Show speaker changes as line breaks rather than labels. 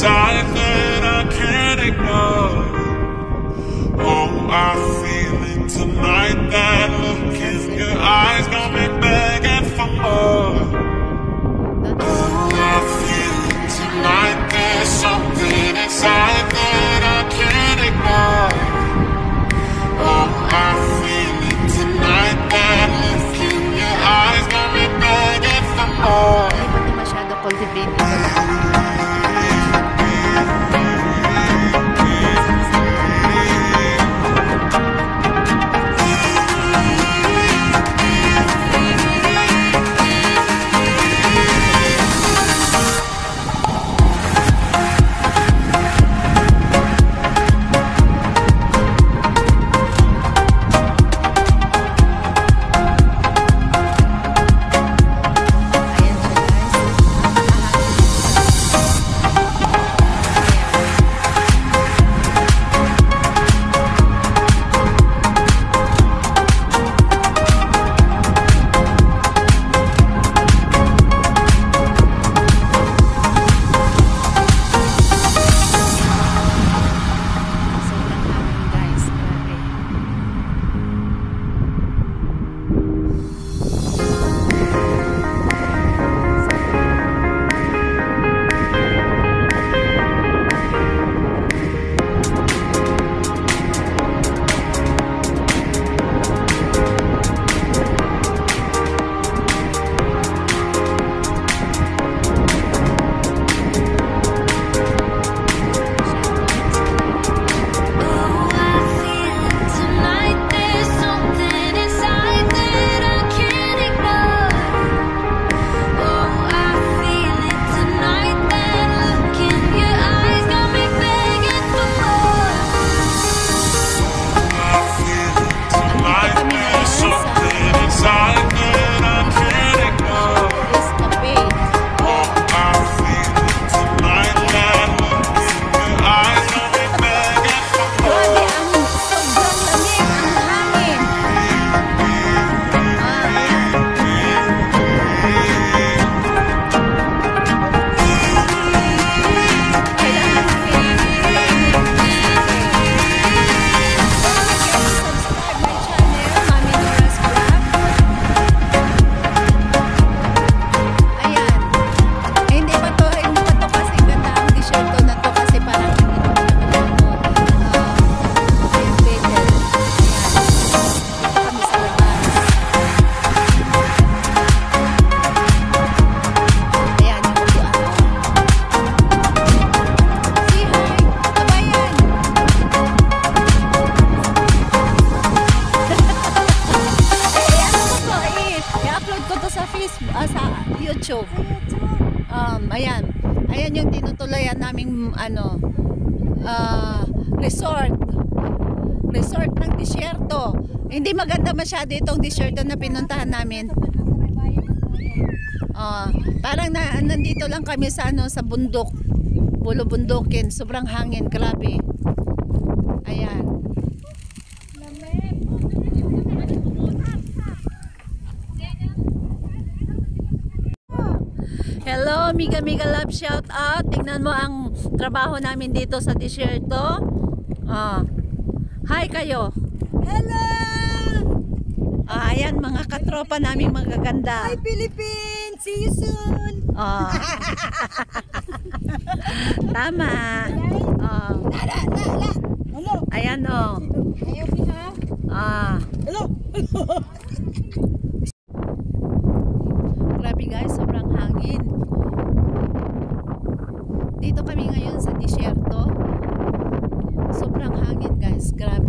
inside that I can't ignore. Oh, I feel it tonight. That look in your eyes got me begging for more. Oh, I feel it tonight. There's something inside that I can't ignore. Oh, I feel it tonight. That look in your eyes got me begging for more.
Hindi ba ito masyado cultivated? Ito lang. Sa YouTube. Ayan yung tinutulayan naming resort ng desierto. Hindi maganda masyado itong desierto na pinuntahan namin. Parang nandito lang kami sa sa bundok, bulubundukin, sobrang hangin, grabe. Ayan. Hello, Miga Love, shout out. Tingnan mo ang trabaho namin dito sa desierto. Hi kayo.
Hello!
Ayan, mga katropa naming magaganda.
Hi Philippines! See you soon!
Tama.
Hello!
Ayan
Ayaw ha? Hello!
Grabe guys, sobrang hangin. Dito kami ngayon sa desierto. Sobrang hangin guys, grabe.